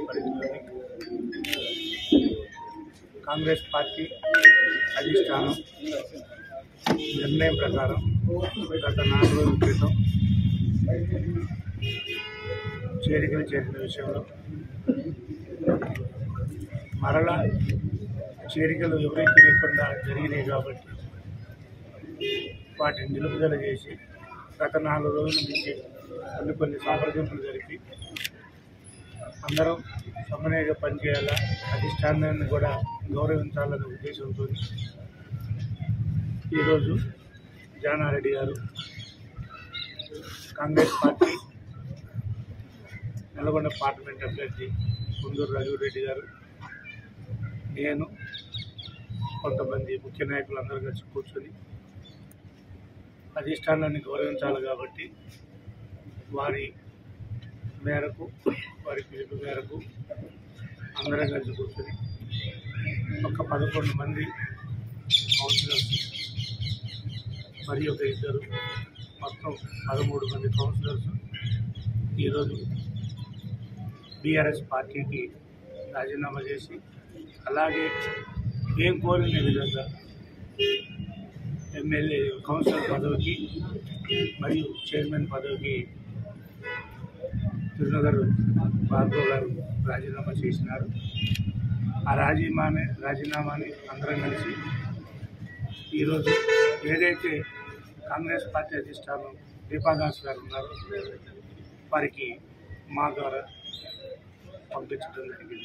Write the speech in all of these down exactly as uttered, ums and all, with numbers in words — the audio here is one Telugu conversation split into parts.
పరిధిలోని కాంగ్రెస్ పార్టీ అధిష్టానం నిర్ణయం ప్రకారం గత నాలుగు రోజుల క్రితం చేరికలు చేసిన విషయంలో మరలా చేరికలు ఎవరికి తెలియకుండా జరిగినాయి కాబట్టి వాటిని నిలుపుదల చేసి గత నాలుగు రోజుల నుంచి కొన్ని కొన్ని సంప్రదింపులు జరిపి అందరం సమన్వయంగా పనిచేయాలా, అధిష్టానాన్ని కూడా గౌరవించాలనే ఉద్దేశంతో ఈరోజు జానారెడ్డి గారు కాంగ్రెస్ పార్టీ నల్గొండ పార్లమెంట్ అభ్యర్థి కుందూరు రఘురెడ్డి గారు, నేను కొంతమంది ముఖ్య నాయకులు అందరూ కలిసి కూర్చొని అధిష్టానాన్ని గౌరవించాలి కాబట్టి వారి మేరకు వారి పిలుపు మేరకు అందరం కలిసి కూర్చొని ఒక పదకొండు మంది కౌన్సిలర్స్ మరియు ఒక ఇద్దరు మొత్తం పదమూడు మంది కౌన్సిలర్స్ ఈరోజు బీఆర్ఎస్ పార్టీకి రాజీనామా చేసి అలాగే ఏం కోరిన విధంగా ఎమ్మెల్యే కౌన్సిలర్ పదవికి మరియు చైర్మన్ పదవికి తిరునగర్ భార్గవ్ గారు రాజీనామా చేసినారు. ఆ రాజీనామాని రాజీనామాని అందరం కలిసి ఈరోజు ఏదైతే కాంగ్రెస్ పార్టీ అధిష్టానం దీపాదాస్ గారు ఉన్నారో వారికి మా ద్వారా పంపించడం జరిగింది.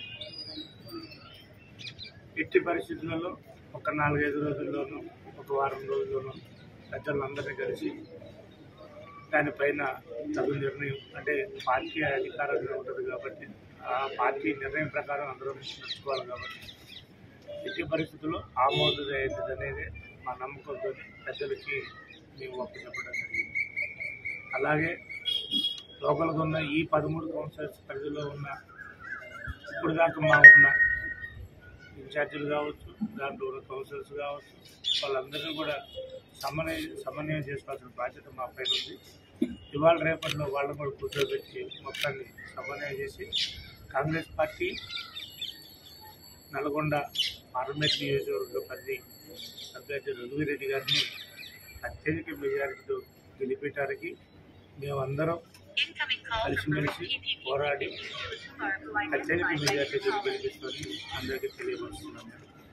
ఎట్టి పరిస్థితులలో ఒక నాలుగైదు రోజుల్లోనూ ఒక వారం రోజుల్లోనూ పెద్దలందరినీ కలిసి దానిపైన తగు నిర్ణయం, అంటే పార్టీ అధికారంగా ఉంటుంది కాబట్టి ఆ పార్టీ నిర్ణయం ప్రకారం అందరం నడుచుకోవాలి కాబట్టి ఎట్టి పరిస్థితుల్లో ఆమోదమైనది అనేది మా నమ్మకంతో పెద్దలకి మేము ఒప్పుకోవడం జరిగింది. అలాగే లోకల్గా ఉన్న ఈ పదమూడు కౌన్సిలర్స్ పరిధిలో ఉన్న ఇప్పుడు దాకా మా ఉన్న ఇన్ఛార్జీలు కావచ్చు, దాంట్లో ఉన్న కౌన్సిలర్స్ కావచ్చు, వాళ్ళందరినీ కూడా సమన్వయ సమన్వయం చేసుకోవాల్సిన బాధ్యత మా పైన ఉంది. ఇవాళ రేపట్లో వాళ్ళని కూడా కూర్చోబెట్టి మొత్తాన్ని సమన్వయం చేసి కాంగ్రెస్ పార్టీ నల్గొండ పార్లమెంట్ నియోజకవర్గ పరిధి అభ్యర్థి రఘువీరెడ్డి గారిని అత్యధిక మెజారిటీతో గెలిపేయడానికి మేమందరం కలిసిమెలిసి పోరాడి అత్యధిక మెజారిటీతో గెలిపిస్తామని అందరికీ తెలియపరుస్తున్నాం.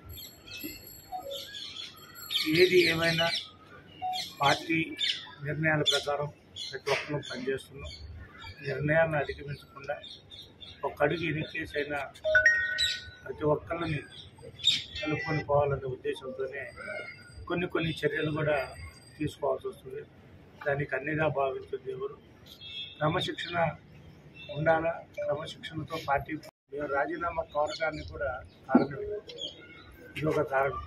ఏది ఏమైనా పార్టీ నిర్ణయాల ప్రకారం ప్రతి ఒక్కరూ పనిచేస్తున్నాం. నిర్ణయాలను అధిగమించకుండా ఒక అడుగు ఎన్నికేసైనా ప్రతి ఒక్కరిని కలుపుకొని పోవాలనే ఉద్దేశంతోనే కొన్ని కొన్ని చర్యలు కూడా తీసుకోవాల్సి వస్తుంది. దానికి అన్నిగా భావించింది ఎవరు క్రమశిక్షణ ఉండాలా. క్రమశిక్షణతో పార్టీ రాజీనామా కోరటానికి కూడా కారణం ఇది ఒక కారణం.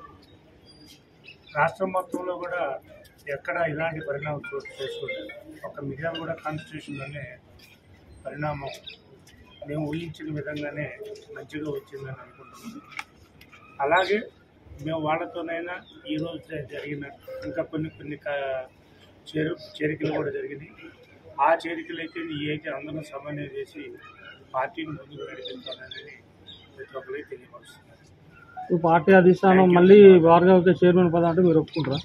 రాష్ట్రం మొత్తంలో కూడా ఎక్కడ ఇలాంటి పరిణామం చోటు చేసుకోలేదు. ఒక మిర్యాలగూడ కాన్స్టిట్యూషన్లోనే పరిణామం మేము ఊహించిన విధంగానే మంచిగా వచ్చిందని అనుకుంటున్నాం. అలాగే మేము వాళ్ళతోనైనా ఈరోజు జరిగిన ఇంకా కొన్ని కొన్ని చేరు చేరికలు కూడా జరిగినాయి. ఆ చేరికలైతే ఈ అయితే అందరం సమన్వయం చేసి పార్టీని ముందుకు నడిపించాలనేది ప్రతి ఒక్కరికి తెలియపరుస్తున్నారు. పార్టీ అధిష్టానం మళ్ళీ భార్గవ్కి చైర్మన్ పదం అంటే మీరు ఒప్పుకుంటారా?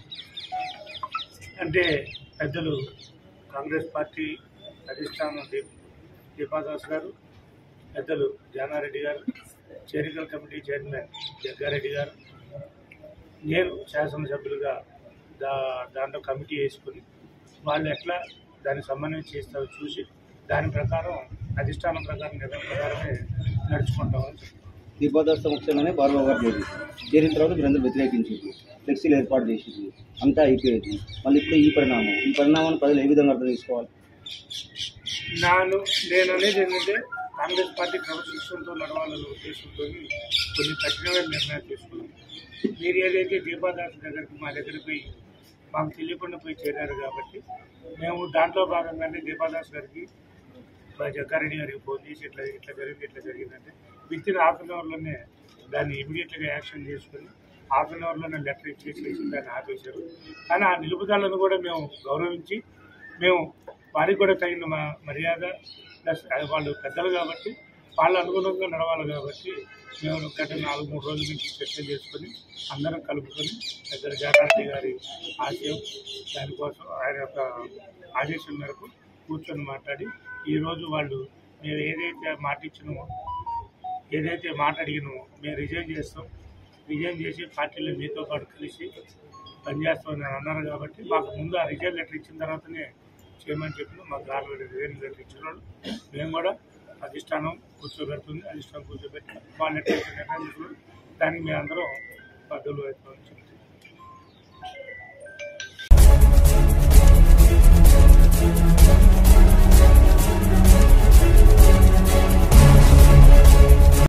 అంటే పెద్దలు కాంగ్రెస్ పార్టీ అధిష్టానం దీప్ దీపాదాస్ గారు, పెద్దలు జానారెడ్డి గారు, చేరికల కమిటీ చైర్మన్ జగ్గారెడ్డి గారు, నేను శాసనసభ్యులుగా దా దాంట్లో కమిటీ వేసుకుని వాళ్ళు ఎట్లా దాన్ని సమన్వయం చేస్తారో చూసి దాని ప్రకారం అధిష్టానం ప్రకారం నిర్ణయం ప్రకారమే నడుచుకుంటామని చెప్తాం. దీపాదాస్ సమక్షంలోనే భార్గవ్ గారు చేరి చేరిన తర్వాత మీరందరూ వ్యతిరేకించారు, ఫ్లెక్సీలు ఏర్పాటు చేసేది అంతా అయిపోయేది. మళ్ళీ ఇప్పుడు ఈ పరిణామం ఈ పరిణామాన్ని ప్రజలు ఏ విధంగా అర్థం చేసుకోవాలి? నాను నేను అనేది ఏంటంటే కాంగ్రెస్ పార్టీ క్రమశిక్షణతో నడవాలనే ఉద్దేశంతో కొన్ని కఠినమైన నిర్ణయాలు తీసుకున్నాం. మీరు ఏదైతే దీపాదాస్ దగ్గరికి మా దగ్గరికి పోయి మాకు తెలియకుండా పోయి చేరారు కాబట్టి మేము దాంట్లో భాగంగానే దీపాదాస్ గారికి జగ్గారెడ్డి గారికి ఫోన్ చేసి ఇట్లా ఇట్లా జరిగింది ఇట్లా జరిగిందంటే విత్ ఇన్ హాఫ్ అన్ అవర్లోనే దాన్ని ఇమీడియట్గా యాక్షన్ చేసుకుని హాఫ్ అన్ అవర్లోనే లెటర్ ఇచ్చేసి దాన్ని ఆపేశారు. కానీ ఆ నిలుపుదలను కూడా మేము గౌరవించి మేము వారికి కూడా తగిన మర్యాద ప్లస్ వాళ్ళు పెద్దలు కాబట్టి వాళ్ళ అనుగుణంగా నడవాలి కాబట్టి మేము గత నాలుగు మూడు రోజుల నుంచి చర్చలు చేసుకొని అందరం కలుపుకొని పెద్దల జానారెడ్డి గారి ఆశయం దానికోసం ఆయన యొక్క ఆదేశం మేరకు కూర్చొని మాట్లాడి ఈరోజు వాళ్ళు మేము ఏదైతే మాట ఇచ్చినామో ఏదైతే మాట అడిగినామో మేము రిజైన్ చేస్తాం, రిజైన్ చేసి పార్టీలో మీతో పాటు కలిసి పనిచేస్తామని అన్నారు కాబట్టి మాకు ముందు ఆ రిజైన్ లెటర్ ఇచ్చిన తర్వాతనే చేయమని చెప్పిన మాకు ఆల్రెడీ రిజైన్ లెటర్ ఇచ్చిన వాళ్ళు మేము కూడా అధిష్టానం కూర్చోబెడుతుంది, అధిష్టానం కూర్చోబెట్టి వాళ్ళు ఎట్లా నిర్ణయం తీసుకున్నారు దానికి మేము అందరం బదులు అవుతామని చెప్తాం.